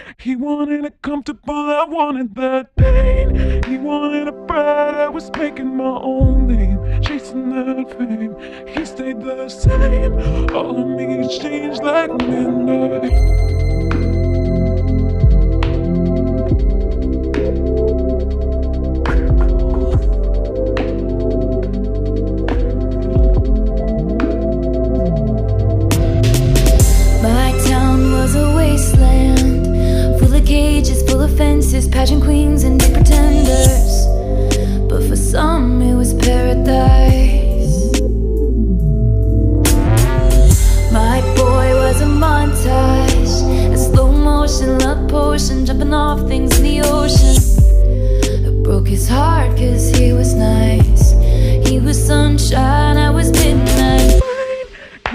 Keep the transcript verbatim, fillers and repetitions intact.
He wanted it comfortable, I wanted that pain. He wanted a bride, I was making my own name, chasing that fame. He stayed the same, all of me changed like midnight. Fences, pageant queens and big pretenders, but for some it was paradise. My boy was a montage, a slow motion love potion, jumping off things in the ocean. It broke his heart cause he was nice. He was sunshine, I was midnight.